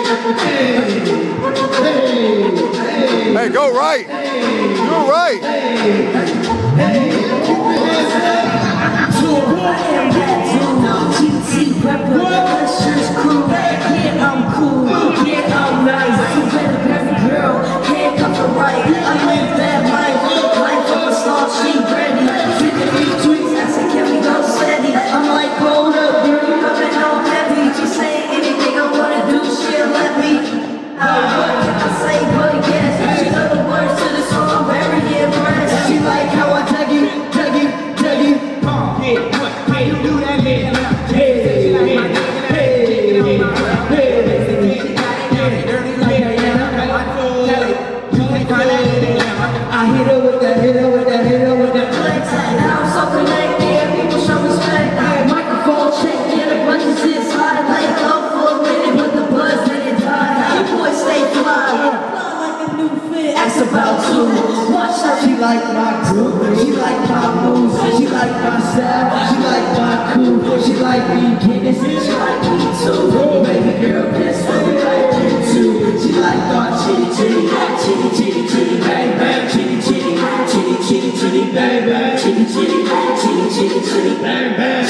Hey, go right. Go right. I'm cool. Yeah, I'm nice. You better grab a girl. Handcuff her right. I live that life. Life of a star. She ready. 50 tweets. I said, can we go steady? I'm like, hold up, girl. You coming home heavy. She saying anything I wanna do. She'll let me. What can I say? But yes, she know the words to the song. I'm very impressed. She like how I tag you. How you do that? I hit her with that. Now I'm so connected, people show respect. Microphone check, get a bunch of shit slide. Like love for a minute, but the buzz didn't die. You boys stay fly like a new fit. Ask about you. Watch her. She like my crew, she like my moves, she like my style, she like my cool, she like me Guinness, she like me too. Baby girl, guess what we like you too. She like my chitty, bang bang, chitty bang bang, chitty bang bang, chitty bang bang,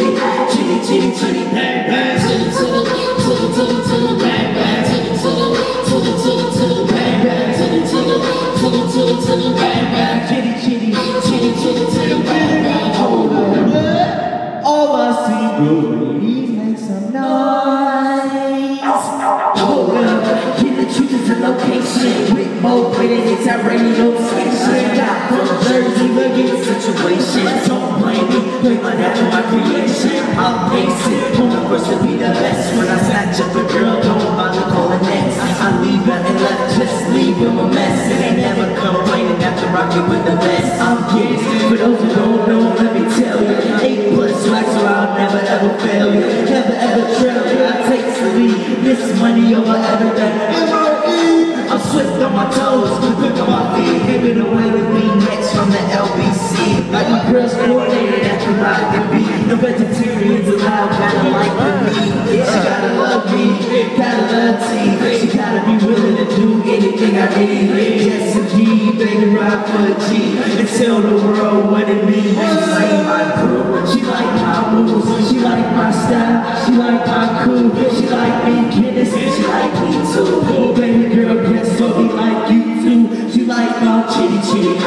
hold on. All I see, ladies, make some noise. Hold up, get the truth is the location. With more weight, it's our radio station. Got from Jersey, look at the situation. Don't blame me, blame my dad for my creation. I'm basic, on the first to be the best. When I snatch up a girl, don't bother calling next. I leave her and left, just leave him a mess. And they never complaining after rocking with the best. I'm kidding, for those who don't know, let me tell you. 8+ swag, so I'll never ever fail you. Never ever trail you, I take the lead. This money over everything. I'm swift on my toes, quick on my feet. Giving away with me next from the LBC. Like my girls coordinated after I can be. No vegetarians allowed, gotta like the meat. She gotta love me, gotta love tea. She gotta be willing to do anything I need. Yes indeed, baby, ride for a G. And tell the world what it means. She like my crew, she like my moves, she like my style, she like my cool. She like me Guinness, she like me too. Oh baby girl, guess what, we like you too. She like my chitty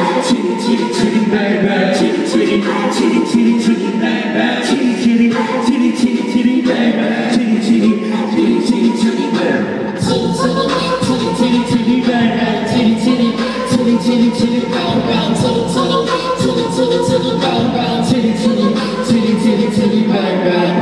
bang bang, chitty bang bang, chitty bang bang, chitty bang bang, chitty bang bang, chitty bang bang.